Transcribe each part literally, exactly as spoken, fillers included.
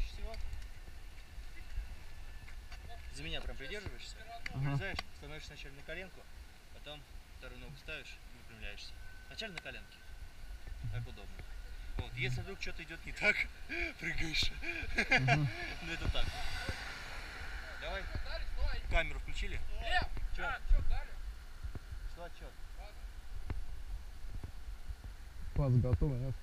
проще всего. За меня прям придерживаешься, ага. вылезаешь, становишься сначала на коленку, потом вторую ногу ставишь и выпрямляешься. Сначала на коленке, как удобно. Вот. Если вдруг что-то идет не так, прыгаешь. Угу. Ну это так. Давай. Камеру включили? Че? Что отчет? Пас готовый, нет?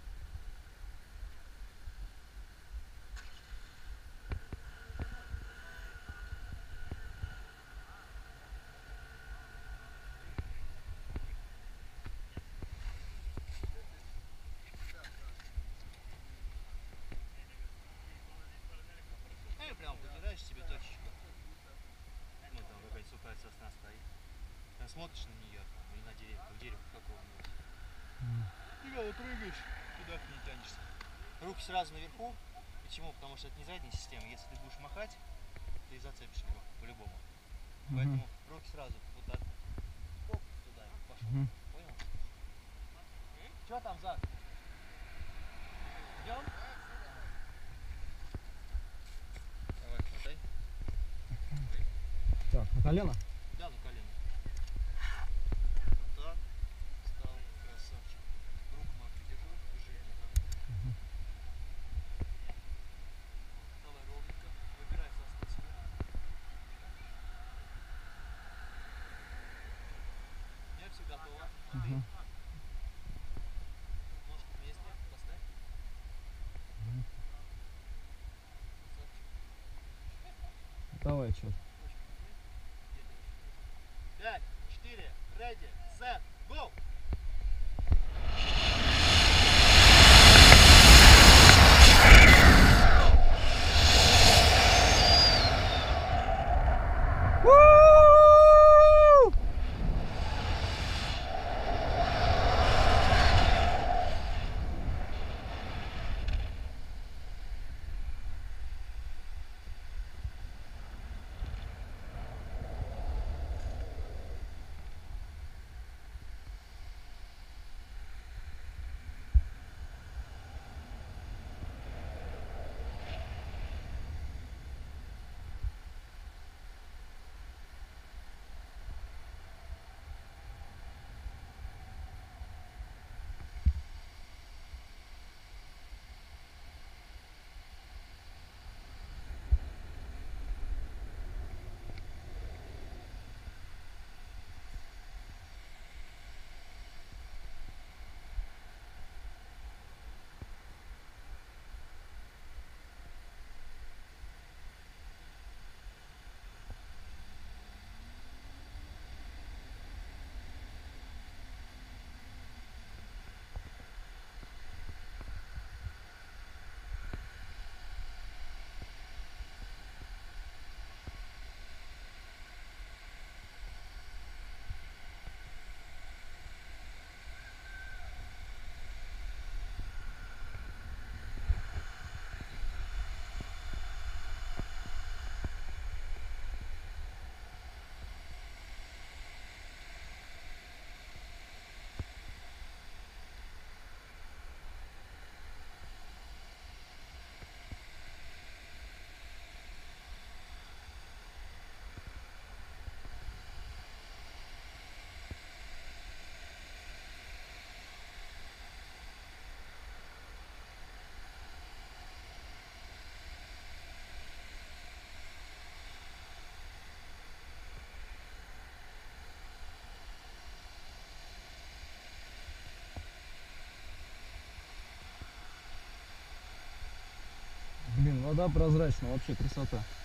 Ну и прям выбираешь себе точечку. Ну там какая-то сухая сосна стоит. Прям смотришь на нее, и на дерево, как дерево какого-нибудь. И когда прыгаешь, туда к ней тянешься. Руки сразу наверху. Почему? Потому что это не задняя система. Если ты будешь махать, ты зацепишь его по-любому. Угу. Поэтому руки сразу вот так. Оп, туда пошел. Угу. Понял? Че там, Зак? Идем? Давай, хватай. Так, на колено? Да, на колено. Вот так. Встал, красавчик. Руку мою придержу, движение там. Угу. Давай ровненько. Выбирай сосну себе. У меня все готово. Смотри. Угу. Ножку вместе поставь. Угу. Красавчик. Давай, что? Пять, четыре, ready, set, go! Блин, вода прозрачная, вообще красота.